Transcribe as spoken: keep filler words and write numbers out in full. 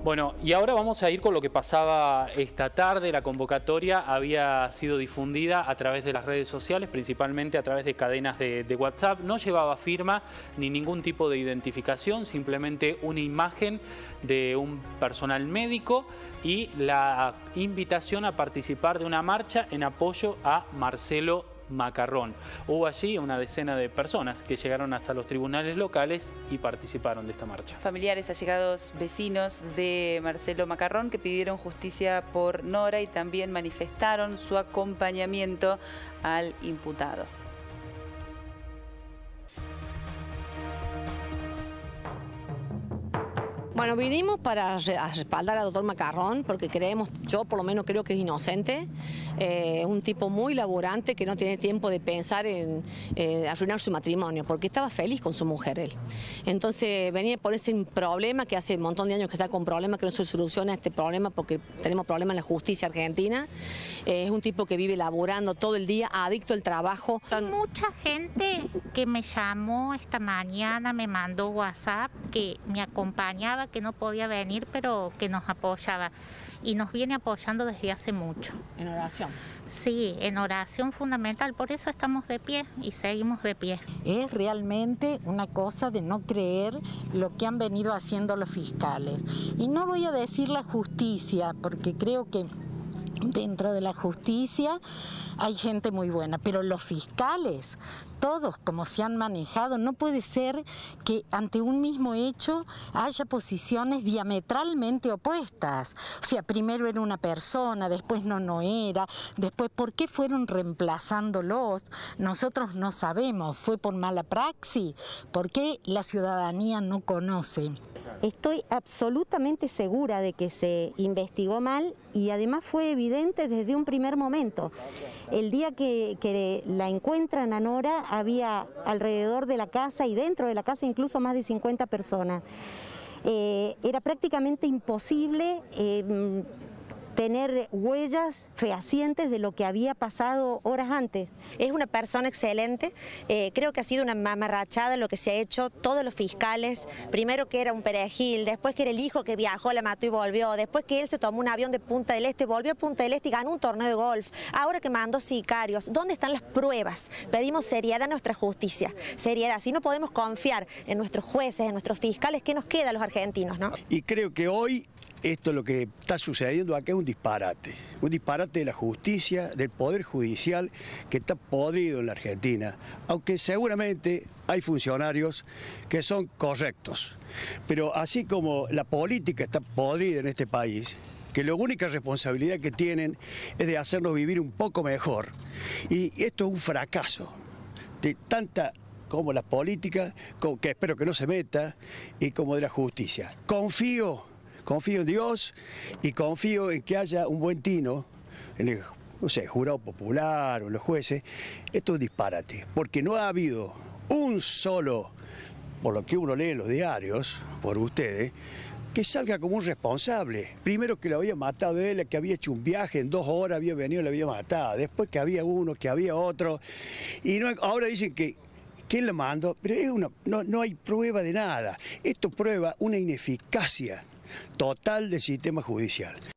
Bueno, y ahora vamos a ir con lo que pasaba esta tarde. La convocatoria había sido difundida a través de las redes sociales, principalmente a través de cadenas de, de WhatsApp. No llevaba firma ni ningún tipo de identificación, simplemente una imagen de un personal médico y la invitación a participar de una marcha en apoyo a Marcelo Macarrón. Hubo allí una decena de personas que llegaron hasta los tribunales locales y participaron de esta marcha. Familiares, allegados, vecinos de Marcelo Macarrón que pidieron justicia por Nora y también manifestaron su acompañamiento al imputado. Bueno, vinimos para respaldar al doctor Macarrón porque creemos, yo por lo menos creo que es inocente, eh, un tipo muy laburante que no tiene tiempo de pensar en eh, arruinar su matrimonio, porque estaba feliz con su mujer él. Entonces venía por ese problema que hace un montón de años que está con problemas, que no se soluciona este problema porque tenemos problemas en la justicia argentina. Eh, es un tipo que vive laburando todo el día, adicto al trabajo. Hay mucha gente que me llamó esta mañana, me mandó WhatsApp, que me acompañaba, que no podía venir, pero que nos apoyaba. Y nos viene apoyando desde hace mucho. ¿En oración? Sí, en oración fundamental. Por eso estamos de pie y seguimos de pie. Es realmente una cosa de no creer lo que han venido haciendo los fiscales. Y no voy a decir la justicia, porque creo que dentro de la justicia hay gente muy buena, pero los fiscales, todos como se han manejado, no puede ser que ante un mismo hecho haya posiciones diametralmente opuestas. O sea, primero era una persona, después no, no era, después ¿por qué fueron reemplazándolos? Nosotros no sabemos, ¿fue por mala praxis? ¿Por qué la ciudadanía no conoce? Estoy absolutamente segura de que se investigó mal y además fue evidente desde un primer momento. El día que, que la encuentran a Nora había alrededor de la casa y dentro de la casa incluso más de cincuenta personas. Eh, era prácticamente imposible eh, tener huellas fehacientes de lo que había pasado horas antes. Es una persona excelente, eh, creo que ha sido una mamarrachada lo que se ha hecho, todos los fiscales, primero que era un perejil, después que era el hijo que viajó, la mató y volvió, después que él se tomó un avión de Punta del Este, volvió a Punta del Este y ganó un torneo de golf, ahora que mandó sicarios. ¿Dónde están las pruebas? Pedimos seriedad a nuestra justicia, seriedad, si no podemos confiar en nuestros jueces, en nuestros fiscales, ¿qué nos queda a los argentinos, no? Y creo que hoy esto lo que está sucediendo acá es un disparate, un disparate de la justicia, del poder judicial que está podrido en la Argentina, aunque seguramente hay funcionarios que son correctos, pero así como la política está podrida en este país, que la única responsabilidad que tienen es de hacernos vivir un poco mejor, y esto es un fracaso de tanta como la política, que espero que no se meta, y como de la justicia. Confío Confío en Dios y confío en que haya un buen tino en el, no sé, jurado popular o los jueces. Esto es disparate, porque no ha habido un solo, por lo que uno lee en los diarios, por ustedes, que salga como un responsable. Primero que lo había matado él, que había hecho un viaje, en dos horas había venido y lo había matado. Después que había uno, que había otro. Y no, ahora dicen que ¿quién lo mandó? Pero es una, no, no hay prueba de nada. Esto prueba una ineficacia total del sistema judicial.